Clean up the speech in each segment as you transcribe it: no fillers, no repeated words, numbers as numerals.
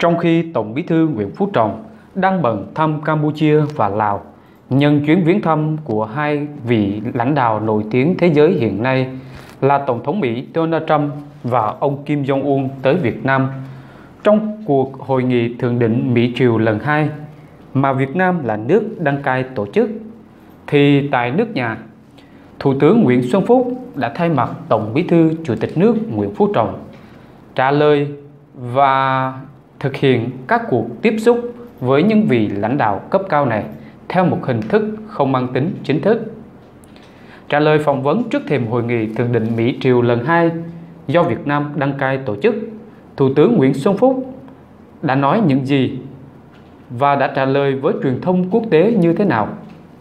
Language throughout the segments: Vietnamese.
Trong khi Tổng Bí thư Nguyễn Phú Trọng đang bận thăm Campuchia và Lào, nhân chuyến viếng thăm của hai vị lãnh đạo nổi tiếng thế giới hiện nay là Tổng thống Mỹ Donald Trump và ông Kim Jong-un tới Việt Nam trong cuộc hội nghị thượng đỉnh Mỹ-Triều lần 2 mà Việt Nam là nước đăng cai tổ chức, thì tại nước nhà, Thủ tướng Nguyễn Xuân Phúc đã thay mặt Tổng Bí thư Chủ tịch nước Nguyễn Phú Trọng trả lời và thực hiện các cuộc tiếp xúc với những vị lãnh đạo cấp cao này theo một hình thức không mang tính chính thức. Trả lời phỏng vấn trước thềm hội nghị thượng đỉnh Mỹ-Triều lần 2 do Việt Nam đăng cai tổ chức, Thủ tướng Nguyễn Xuân Phúc đã nói những gì và đã trả lời với truyền thông quốc tế như thế nào.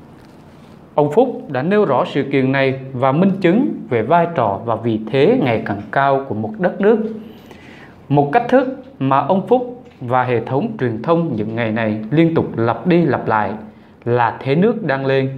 Ông Phúc đã nêu rõ sự kiện này và minh chứng về vai trò và vị thế ngày càng cao của một đất nước. Một cách thức mà ông Phúc và hệ thống truyền thông những ngày này liên tục lặp đi lặp lại là thế nước đang lên.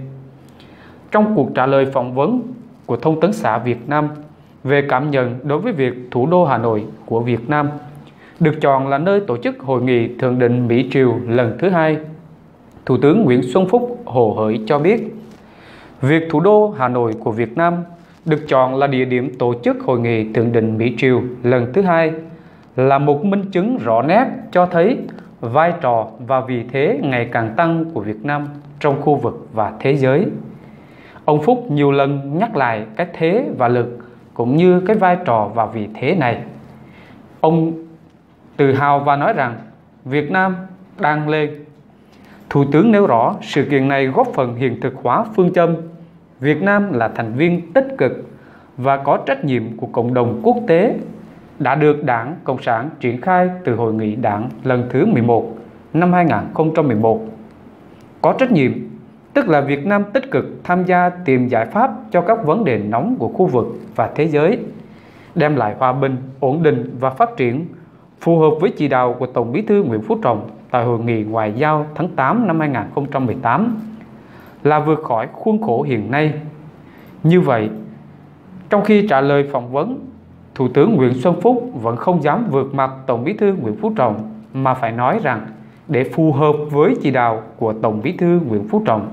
Trong cuộc trả lời phỏng vấn của Thông tấn xã Việt Nam về cảm nhận đối với việc thủ đô Hà Nội của Việt Nam được chọn là nơi tổ chức hội nghị thượng đỉnh Mỹ-Triều lần thứ 2, Thủ tướng Nguyễn Xuân Phúc hồ hởi cho biết, việc thủ đô Hà Nội của Việt Nam được chọn là địa điểm tổ chức hội nghị thượng đỉnh Mỹ-Triều lần thứ 2 là một minh chứng rõ nét cho thấy vai trò và vị thế ngày càng tăng của Việt Nam trong khu vực và thế giới. Ông Phúc nhiều lần nhắc lại cái thế và lực cũng như cái vai trò và vị thế này. Ông tự hào và nói rằng Việt Nam đang lên. Thủ tướng nêu rõ sự kiện này góp phần hiện thực hóa phương châm Việt Nam là thành viên tích cực và có trách nhiệm của cộng đồng quốc tế đã được Đảng Cộng sản triển khai từ Hội nghị Đảng lần thứ 11 năm 2011. Có trách nhiệm, tức là Việt Nam tích cực tham gia tìm giải pháp cho các vấn đề nóng của khu vực và thế giới, đem lại hòa bình, ổn định và phát triển phù hợp với chỉ đạo của Tổng Bí thư Nguyễn Phú Trọng tại Hội nghị Ngoại giao tháng 8 năm 2018 là vượt khỏi khuôn khổ hiện nay. Như vậy, trong khi trả lời phỏng vấn, Thủ tướng Nguyễn Xuân Phúc vẫn không dám vượt mặt Tổng Bí thư Nguyễn Phú Trọng mà phải nói rằng để phù hợp với chỉ đạo của Tổng Bí thư Nguyễn Phú Trọng.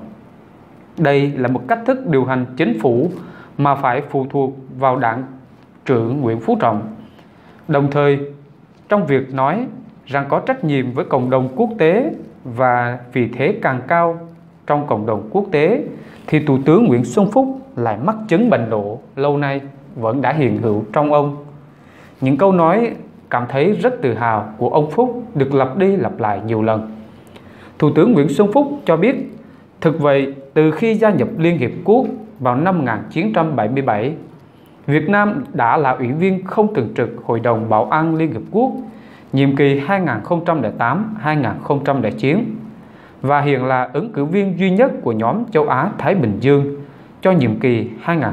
Đây là một cách thức điều hành chính phủ mà phải phụ thuộc vào Đảng trưởng Nguyễn Phú Trọng. Đồng thời, trong việc nói rằng có trách nhiệm với cộng đồng quốc tế và vị thế càng cao trong cộng đồng quốc tế, thì Thủ tướng Nguyễn Xuân Phúc lại mắc chứng bệnh nộ lâu nay vẫn đã hiện hữu trong ông. Những câu nói cảm thấy rất tự hào của ông Phúc được lặp đi lặp lại nhiều lần. Thủ tướng Nguyễn Xuân Phúc cho biết, thực vậy, từ khi gia nhập Liên Hiệp Quốc vào năm 1977, Việt Nam đã là ủy viên không thường trực Hội đồng Bảo an Liên Hiệp Quốc nhiệm kỳ 2008-2009 và hiện là ứng cử viên duy nhất của nhóm châu Á-Thái Bình Dương cho nhiệm kỳ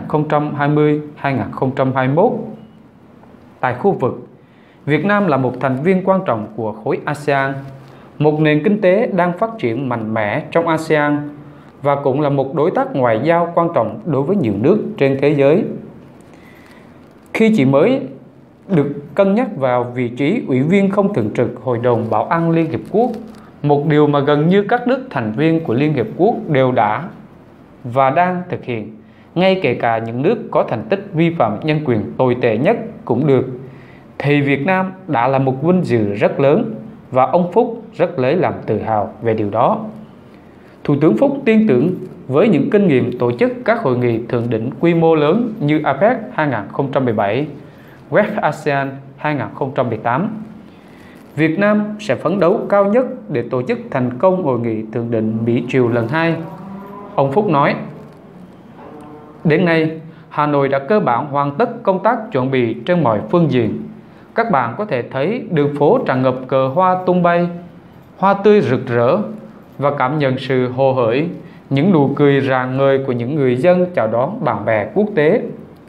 2020-2021. Tại khu vực, Việt Nam là một thành viên quan trọng của khối ASEAN, một nền kinh tế đang phát triển mạnh mẽ trong ASEAN và cũng là một đối tác ngoại giao quan trọng đối với nhiều nước trên thế giới. Khi chỉ mới được cân nhắc vào vị trí ủy viên không thường trực Hội đồng Bảo an Liên Hiệp Quốc, một điều mà gần như các nước thành viên của Liên Hiệp Quốc đều đã và đang thực hiện, ngay kể cả những nước có thành tích vi phạm nhân quyền tồi tệ nhất cũng được, thì Việt Nam đã là một vinh dự rất lớn và ông Phúc rất lấy làm tự hào về điều đó. Thủ tướng Phúc tin tưởng với những kinh nghiệm tổ chức các hội nghị thượng đỉnh quy mô lớn như APEC 2017, West ASEAN 2018, Việt Nam sẽ phấn đấu cao nhất để tổ chức thành công hội nghị thượng đỉnh Mỹ-Triều lần 2. Ông Phúc nói, đến nay, Hà Nội đã cơ bản hoàn tất công tác chuẩn bị trên mọi phương diện. Các bạn có thể thấy đường phố tràn ngập cờ hoa tung bay, hoa tươi rực rỡ và cảm nhận sự hồ hởi, những nụ cười rạng ngời của những người dân chào đón bạn bè quốc tế.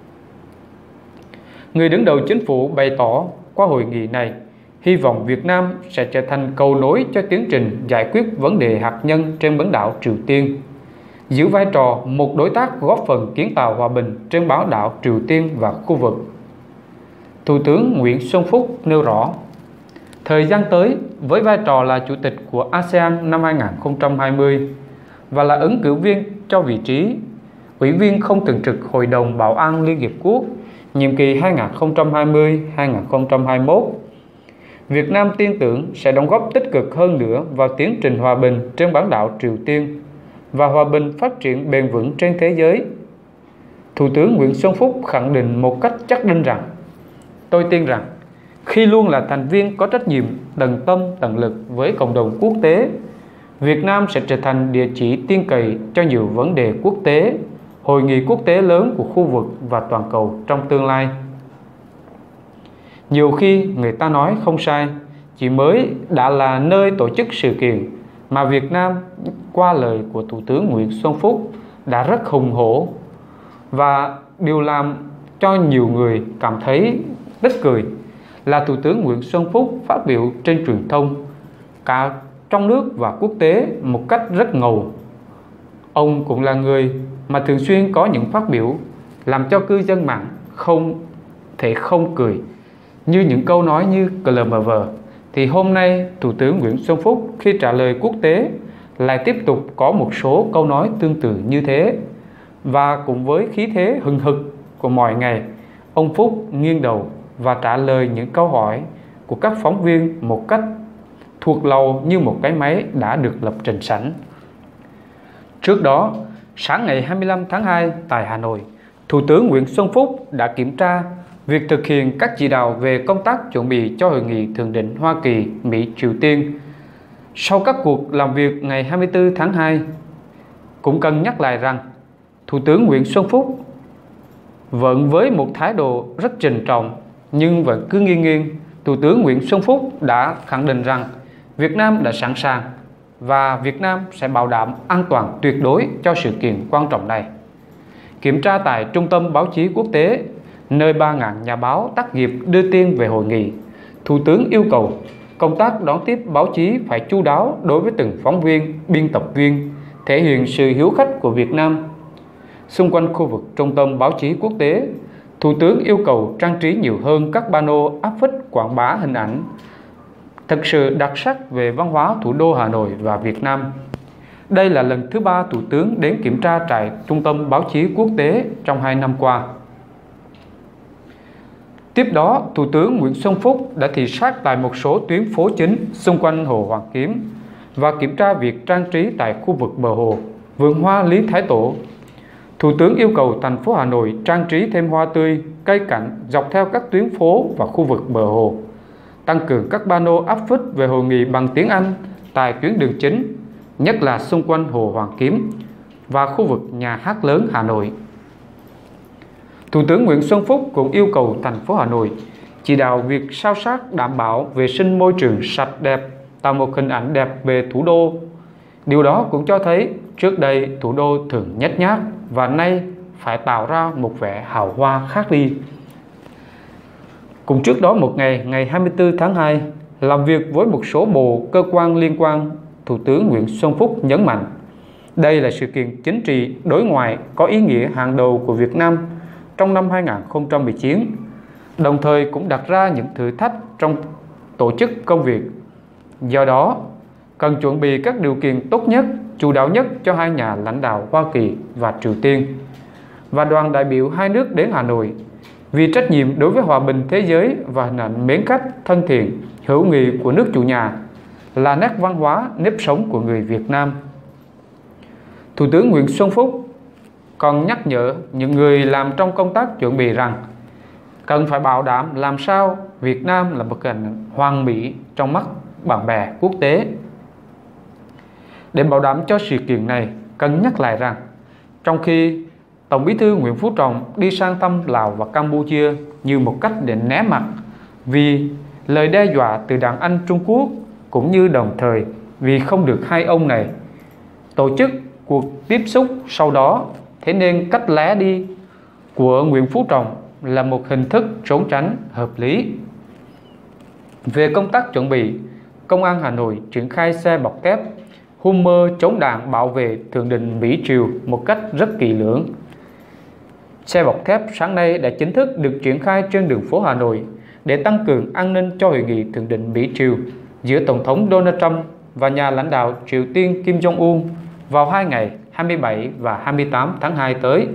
Người đứng đầu chính phủ bày tỏ qua hội nghị này, hy vọng Việt Nam sẽ trở thành cầu nối cho tiến trình giải quyết vấn đề hạt nhân trên bán đảo Triều Tiên, giữ vai trò một đối tác góp phần kiến tạo hòa bình trên bán đảo Triều Tiên và khu vực. Thủ tướng Nguyễn Xuân Phúc nêu rõ, Thời gian tới, với vai trò là Chủ tịch của ASEAN năm 2020 và là ứng cử viên cho vị trí Ủy viên không thường trực Hội đồng Bảo an Liên Hiệp Quốc nhiệm kỳ 2020-2021, Việt Nam tin tưởng sẽ đóng góp tích cực hơn nữa vào tiến trình hòa bình trên bán đảo Triều Tiên và hòa bình phát triển bền vững trên thế giới. Thủ tướng Nguyễn Xuân Phúc khẳng định một cách chắc đinh rằng: tôi tin rằng khi luôn là thành viên có trách nhiệm tận tâm tận lực với cộng đồng quốc tế, Việt Nam sẽ trở thành địa chỉ tin cậy cho nhiều vấn đề quốc tế, hội nghị quốc tế lớn của khu vực và toàn cầu trong tương lai. Nhiều khi người ta nói không sai, chỉ mới đã là nơi tổ chức sự kiện mà Việt Nam qua lời của Thủ tướng Nguyễn Xuân Phúc đã rất hùng hổ, và điều làm cho nhiều người cảm thấy tức cười là Thủ tướng Nguyễn Xuân Phúc phát biểu trên truyền thông cả trong nước và quốc tế một cách rất ngầu. Ông cũng là người mà thường xuyên có những phát biểu làm cho cư dân mạng không thể không cười, như những câu nói như CLMV. Thì hôm nay Thủ tướng Nguyễn Xuân Phúc khi trả lời quốc tế lại tiếp tục có một số câu nói tương tự như thế, và cùng với khí thế hừng hực của mọi ngày, ông Phúc nghiêng đầu và trả lời những câu hỏi của các phóng viên một cách thuộc lầu như một cái máy đã được lập trình sẵn. Trước đó, sáng ngày 25 tháng 2 tại Hà Nội, Thủ tướng Nguyễn Xuân Phúc đã kiểm tra việc thực hiện các chỉ đạo về công tác chuẩn bị cho Hội nghị Thượng đỉnh Hoa Kỳ, Mỹ, Triều Tiên. Sau các cuộc làm việc ngày 24 tháng 2, cũng cần nhắc lại rằng Thủ tướng Nguyễn Xuân Phúc vẫn với một thái độ rất trịnh trọng nhưng vẫn cứ nghiêng. Thủ tướng Nguyễn Xuân Phúc đã khẳng định rằng Việt Nam đã sẵn sàng và Việt Nam sẽ bảo đảm an toàn tuyệt đối cho sự kiện quan trọng này. Kiểm tra tại Trung tâm Báo chí Quốc tế, nơi 3.000 nhà báo tác nghiệp đưa tin về hội nghị, Thủ tướng yêu cầu công tác đón tiếp báo chí phải chu đáo đối với từng phóng viên, biên tập viên, thể hiện sự hiếu khách của Việt Nam. Xung quanh khu vực Trung tâm Báo chí Quốc tế, Thủ tướng yêu cầu trang trí nhiều hơn các pano áp phích quảng bá hình ảnh thực sự đặc sắc về văn hóa thủ đô Hà Nội và Việt Nam. Đây là lần thứ 3 Thủ tướng đến kiểm tra tại Trung tâm Báo chí Quốc tế trong 2 năm qua. Tiếp đó, Thủ tướng Nguyễn Xuân Phúc đã thị sát tại một số tuyến phố chính xung quanh Hồ Hoàn Kiếm và kiểm tra việc trang trí tại khu vực bờ hồ, vườn hoa Lý Thái Tổ. Thủ tướng yêu cầu thành phố Hà Nội trang trí thêm hoa tươi, cây cảnh dọc theo các tuyến phố và khu vực bờ hồ, tăng cường các pano áp phích về hội nghị bằng tiếng Anh tại tuyến đường chính, nhất là xung quanh Hồ Hoàn Kiếm và khu vực Nhà hát lớn Hà Nội. Thủ tướng Nguyễn Xuân Phúc cũng yêu cầu thành phố Hà Nội chỉ đạo việc sao sát đảm bảo vệ sinh môi trường sạch đẹp, tạo một hình ảnh đẹp về thủ đô. Điều đó cũng cho thấy trước đây thủ đô thường nhếch nhác và nay phải tạo ra một vẻ hào hoa khác đi. Cùng trước đó một ngày, ngày 24 tháng 2, làm việc với một số bộ cơ quan liên quan, Thủ tướng Nguyễn Xuân Phúc nhấn mạnh đây là sự kiện chính trị đối ngoại có ý nghĩa hàng đầu của Việt Nam trong năm 2019, đồng thời cũng đặt ra những thử thách trong tổ chức công việc. Do đó, cần chuẩn bị các điều kiện tốt nhất, chu đáo nhất cho hai nhà lãnh đạo Hoa Kỳ và Triều Tiên và đoàn đại biểu hai nước đến Hà Nội, vì trách nhiệm đối với hòa bình thế giới và hình ảnh mến khách, thân thiện, hữu nghị của nước chủ nhà là nét văn hóa, nếp sống của người Việt Nam. Thủ tướng Nguyễn Xuân Phúc còn nhắc nhở những người làm trong công tác chuẩn bị rằng cần phải bảo đảm làm sao Việt Nam là một hình hoàn mỹ trong mắt bạn bè quốc tế. Để bảo đảm cho sự kiện này, cần nhắc lại rằng trong khi Tổng Bí thư Nguyễn Phú Trọng đi sang thăm Lào và Campuchia như một cách để né mặt vì lời đe dọa từ đàn anh Trung Quốc, cũng như đồng thời vì không được hai ông này tổ chức cuộc tiếp xúc sau đó, thế nên cách lé đi của Nguyễn Phú Trọng là một hình thức trốn tránh hợp lý. Về công tác chuẩn bị, Công an Hà Nội triển khai xe bọc thép Hummer chống đạn bảo vệ Thượng đỉnh Mỹ Triều một cách rất kỹ lưỡng. Xe bọc thép sáng nay đã chính thức được triển khai trên đường phố Hà Nội, để tăng cường an ninh cho hội nghị thượng đỉnh Mỹ-Triều giữa Tổng thống Donald Trump và nhà lãnh đạo Triều Tiên Kim Jong-un vào 2 ngày 27 và 28 tháng 2 tới.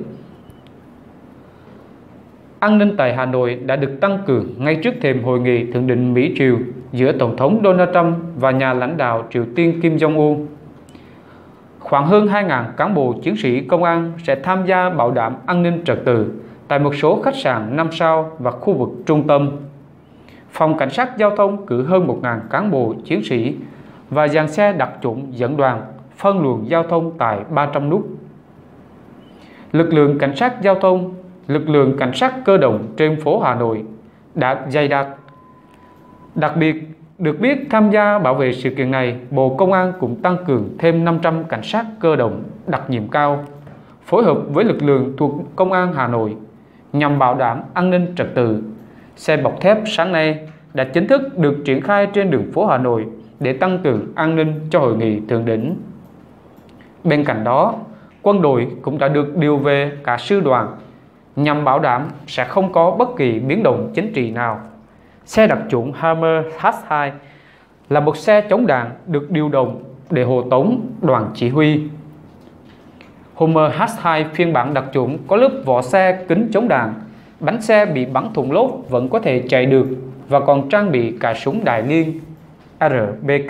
An ninh tại Hà Nội đã được tăng cường ngay trước thềm hội nghị thượng đỉnh Mỹ-Triều giữa Tổng thống Donald Trump và nhà lãnh đạo Triều Tiên Kim Jong-un. Khoảng hơn 2.000 cán bộ chiến sĩ công an sẽ tham gia bảo đảm an ninh trật tự tại một số khách sạn 5 sao và khu vực trung tâm. Phòng Cảnh sát Giao thông cử hơn 1.000 cán bộ chiến sĩ và dàn xe đặc chủng dẫn đoàn phân luồng giao thông tại 300 nút. Lực lượng cảnh sát giao thông, lực lượng cảnh sát cơ động trên phố Hà Nội đã dày đặc. Đặc biệt, được biết tham gia bảo vệ sự kiện này, Bộ Công an cũng tăng cường thêm 500 cảnh sát cơ động đặc nhiệm cao, phối hợp với lực lượng thuộc Công an Hà Nội nhằm bảo đảm an ninh trật tự. Xe bọc thép sáng nay đã chính thức được triển khai trên đường phố Hà Nội để tăng cường an ninh cho hội nghị thượng đỉnh. Bên cạnh đó, quân đội cũng đã được điều về cả sư đoàn nhằm bảo đảm sẽ không có bất kỳ biến động chính trị nào. Xe đặc chủng Hammer H2 là một xe chống đạn được điều động để hộ tống đoàn chỉ huy. Hammer H2 phiên bản đặc chủng có lớp vỏ xe kính chống đạn, bánh xe bị bắn thủng lốp vẫn có thể chạy được và còn trang bị cả súng đại liên RBK.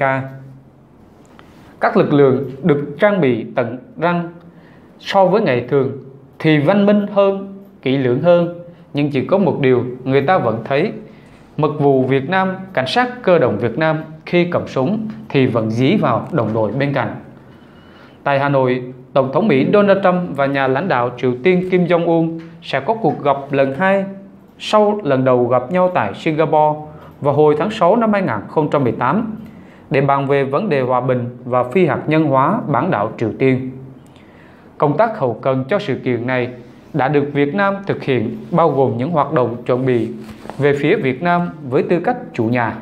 Các lực lượng được trang bị tận răng so với ngày thường thì văn minh hơn, kỹ lưỡng hơn, nhưng chỉ có một điều người ta vẫn thấy: mật vụ Việt Nam, cảnh sát cơ động Việt Nam khi cầm súng thì vẫn dí vào đồng đội bên cạnh. Tại Hà Nội, Tổng thống Mỹ Donald Trump và nhà lãnh đạo Triều Tiên Kim Jong-un sẽ có cuộc gặp lần 2 sau lần đầu gặp nhau tại Singapore vào hồi tháng 6 năm 2018 để bàn về vấn đề hòa bình và phi hạt nhân hóa bán đảo Triều Tiên. Công tác hậu cần cho sự kiện này đã được Việt Nam thực hiện, bao gồm những hoạt động chuẩn bị về phía Việt Nam với tư cách chủ nhà.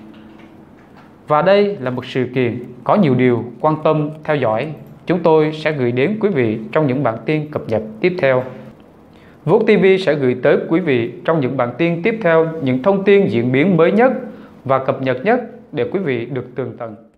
Và đây là một sự kiện có nhiều điều quan tâm theo dõi. Chúng tôi sẽ gửi đến quý vị trong những bản tin cập nhật tiếp theo. Vuốt TV sẽ gửi tới quý vị trong những bản tin tiếp theo những thông tin diễn biến mới nhất và cập nhật nhất để quý vị được tường tận